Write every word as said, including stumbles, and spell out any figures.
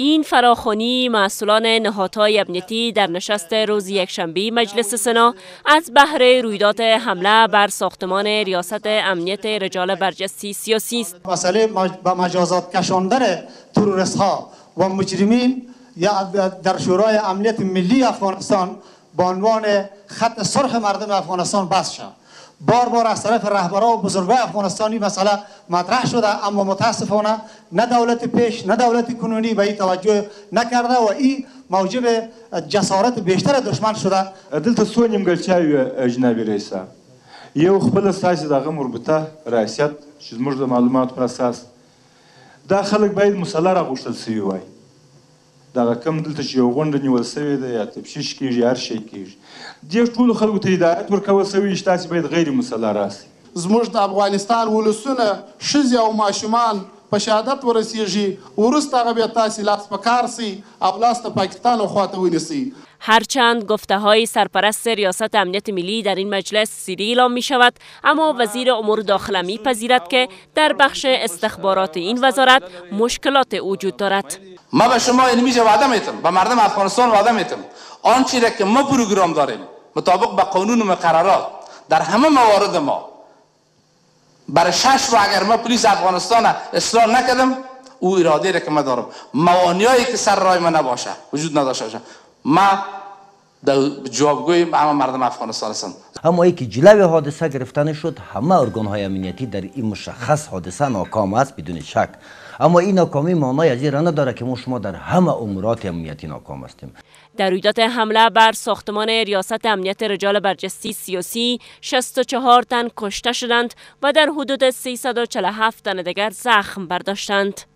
این فراخوانی مسئولان نهادهای امنیتی در نشست روز یکشنبه مجلس سنا از بهر رویداد حمله بر ساختمان ریاست امنیت رجال برجسته سیاسی است. مسئله با مجازات کشاندن تروریست ها و مجرمین یا در شورای امنیت ملی افغانستان با عنوان خط سرخ مردم افغانستان بس شد. بار بار از طرف رهبران و بزرگان افغانستانی مسئله مطرح شده، اما متاسفانه نه دولت پیش نه دولت کنونی به این توجه نکرده و این موجب جسارت بیشتر دشمن شده. دلته څو نیمګړتیاوې جناب رئیس، یو خپل ستاسې دغه مربوطه رئیسیت چې زموږ د معلوماتو پر اساس دا خلک باید مسله راغوښتل سوي وای. دغه کم دلته چې یو غونډه نیول سوې ده یا تفتیش کېږي هر شی کېږي، دې ټولو خلکو ته هدایت ورکول سوي چې تاسې باید غیر مسله راسئ. زموږ د افغانستان ولسونه ښځې او ماشومان په شهادت ورسیږي، وروسته هغه بیا تاسې لاس په کار سئ او لاس د پاکستان خواته ونیسئ. هرچند گفته های سرپرست ریاست امنیت ملی در این مجلس سری اعلام می شود، اما وزیر امور داخله می پذیرد که در بخش استخبارات این وزارت مشکلات وجود دارد. ما به شما اینمیشه وعده میتم، به مردم افغانستان وعده میتم آنچه را که ما پروگرام داریم مطابق به قانون و مقررات در همه موارد ما برای شش رو اگر ما پلیس افغانستان اصلاح نکردم، او اراده را که ما دارم موانعی که سر راه ما نباشه وجود نداشته باشه، ما جوابگوی همه مردم افغانستان هستند. اما ای که جلوی حادثه گرفتن شد، همه ارگان‌های امنیتی در این مشخص حادثه ناکام است بدون شک، اما این ناکامی معنای از این نداره که ما شما در همه امورات امنیتی ناکام هستیم. در رویداد حمله بر ساختمان ریاست امنیت رجال برجسته سیاسی شصت و چهار تن کشته شدند و در حدود سیصد و چهل و هفت تن دیگر زخم برداشتند.